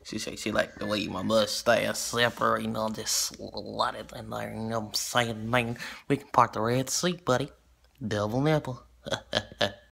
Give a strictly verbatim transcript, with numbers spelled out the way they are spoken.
She say she like to leave my mustache separate, you know, just slide it in there, you know what I'm saying, man? We can part the Red Sea, buddy. Double nipple.